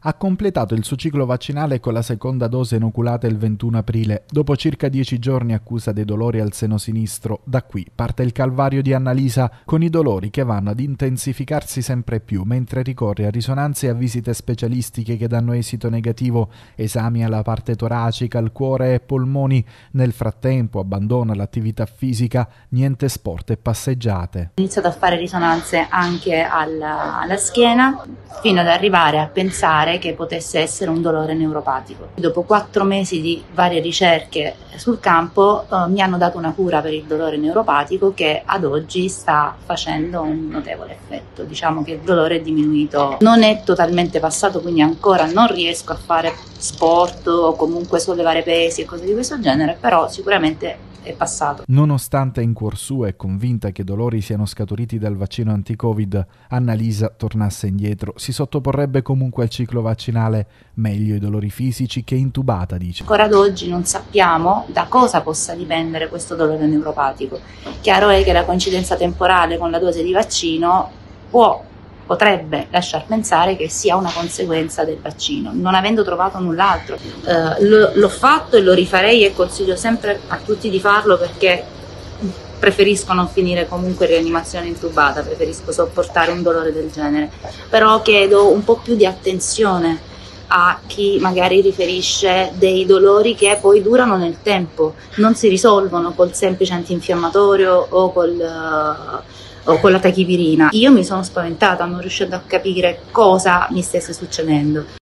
Ha completato il suo ciclo vaccinale con la seconda dose inoculata il 21 aprile. Dopo circa 10 giorni accusa dei dolori al seno sinistro. Da qui parte il calvario di Annalisa, con i dolori che vanno ad intensificarsi sempre più mentre ricorre a risonanze e a visite specialistiche che danno esito negativo, esami alla parte toracica, al cuore e polmoni. Nel frattempo abbandona l'attività fisica, niente sport e passeggiate. Ho iniziato a fare risonanze anche alla schiena, fino ad arrivare a pensare che potesse essere un dolore neuropatico. Dopo 4 mesi di varie ricerche sul campo mi hanno dato una cura per il dolore neuropatico che ad oggi sta facendo un notevole effetto. Diciamo che il dolore è diminuito, non è totalmente passato, quindi ancora non riesco a fare sport o comunque sollevare pesi e cose di questo genere, però sicuramente è passato. Nonostante in cuor suo è convinta che i dolori siano scaturiti dal vaccino anti-Covid, Annalisa tornasse indietro, si sottoporrebbe comunque al ciclo vaccinale, meglio i dolori fisici che intubata, dice. Ancora ad oggi non sappiamo da cosa possa dipendere questo dolore neuropatico. Chiaro è che la coincidenza temporale con la dose di vaccino potrebbe lasciar pensare che sia una conseguenza del vaccino, non avendo trovato null'altro. L'ho fatto e lo rifarei e consiglio sempre a tutti di farlo, perché preferisco non finire comunque in rianimazione intubata, preferisco sopportare un dolore del genere, però chiedo un po' più di attenzione a chi magari riferisce dei dolori che poi durano nel tempo, non si risolvono col semplice antinfiammatorio o con la tachipirina. Io mi sono spaventata, non riuscendo a capire cosa mi stesse succedendo.